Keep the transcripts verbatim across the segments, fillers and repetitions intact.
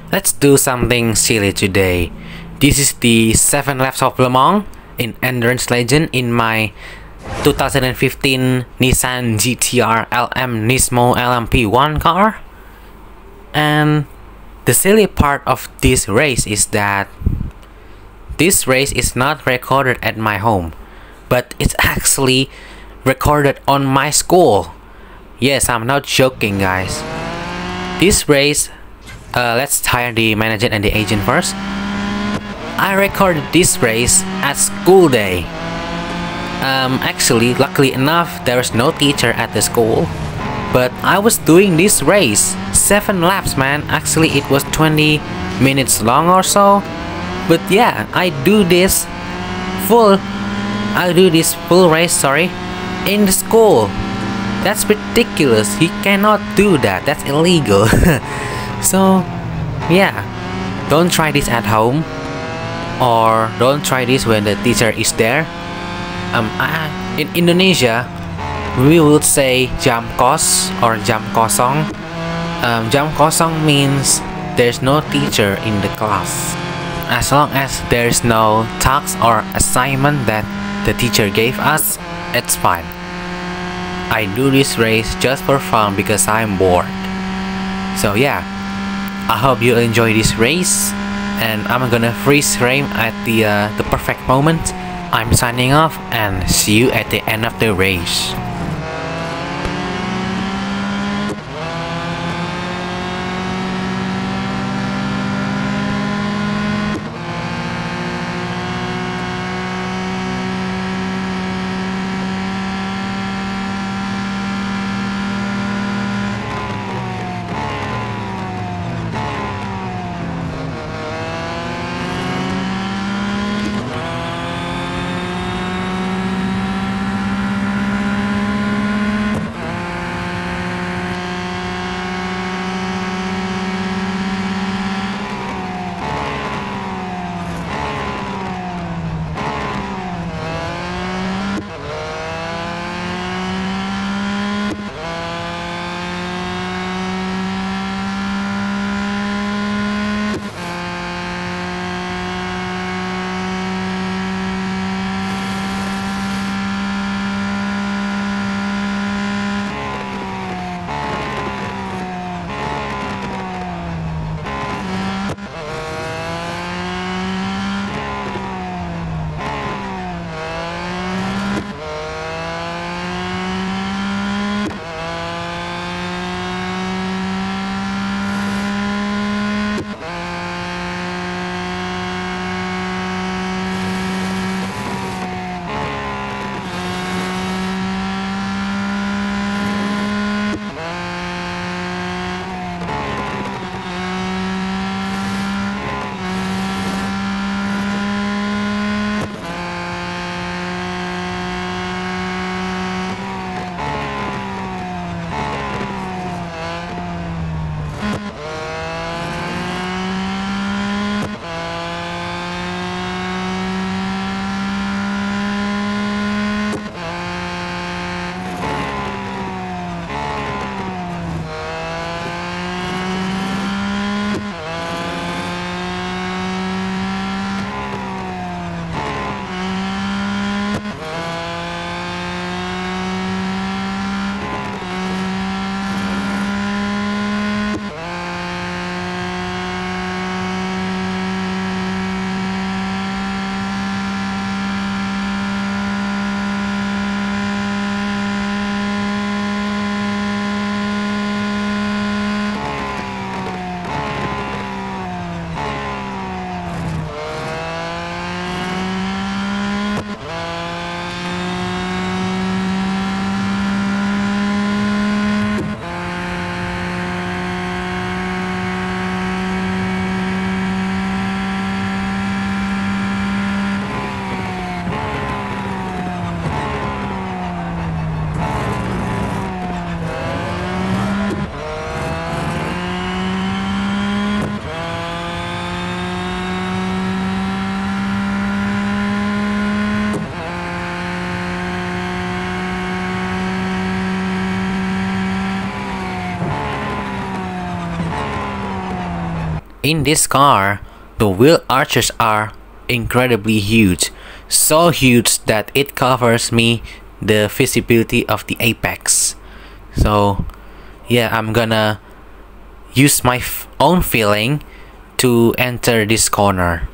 Let's do something silly today. This is the seven laps of Le Mans in Endurance Legend in my two thousand fifteen Nissan G T R L M Nismo L M P one car. And the silly part of this race is that this race is not recorded at my home, but it's actually recorded on my school. Yes, I'm not joking, guys. This race, uh, let's hire the manager and the agent first. I recorded this race at school day. Um, actually, luckily enough, there is no teacher at the school. But I was doing this race, seven laps, man. Actually, it was twenty minutes long or so. But yeah, I do this full. I do this full race, sorry, in the school. That's ridiculous. You cannot do that. That's illegal. So, yeah, don't try this at home, or don't try this when the teacher is there. Um, I, in Indonesia, we would say jam kos or jam kosong. Um, jam kosong means there's no teacher in the class. As long as there's no task or assignment that the teacher gave us, it's fine. I do this race just for fun because I'm bored. So yeah, I hope you enjoy this race, and I'm gonna freeze frame at the uh, the perfect moment. I'm signing off and see you at the end of the race. in this car, the wheel arches are incredibly huge, so huge that it covers me the visibility of the apex. So yeah, I'm gonna use my f own feeling to enter this corner.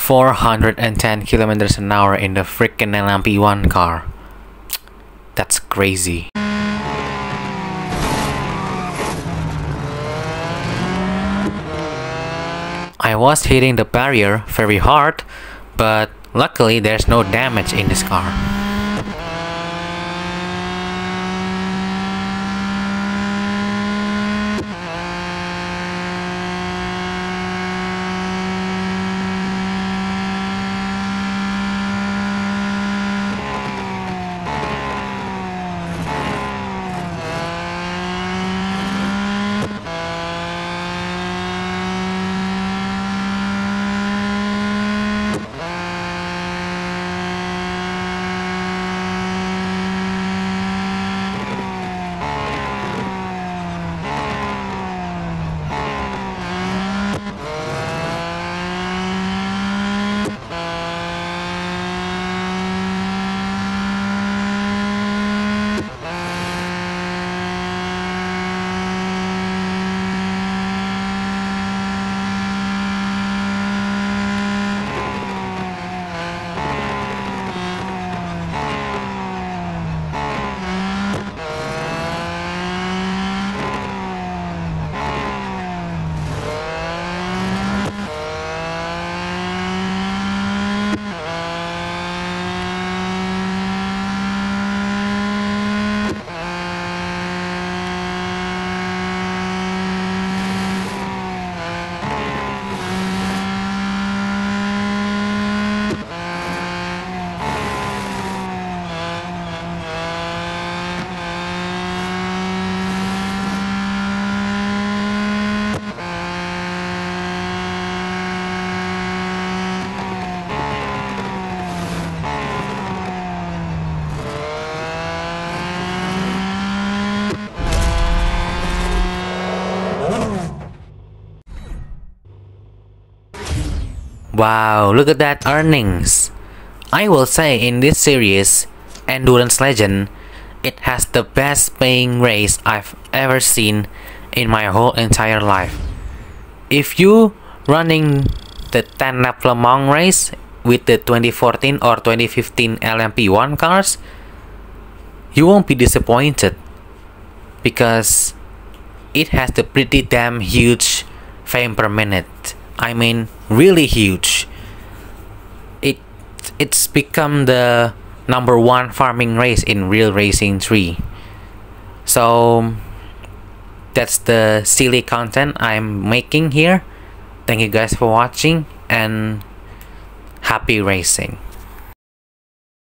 four hundred ten kilometers an hour in the freaking L M P one car. That's crazy. I was hitting the barrier very hard, but luckily there's no damage in this car. Wow, look at that earnings. I will say in this series, Endurance Legend, it has the best paying race I've ever seen in my whole entire life. If you running the ten lap Le Mans race with the twenty fourteen or twenty fifteen L M P one cars, you won't be disappointed because it has the pretty damn huge frame per minute. I mean, really huge. It it's become the number one farming race in Real Racing three. So that's the silly content I'm making here. Thank you guys for watching and happy racing.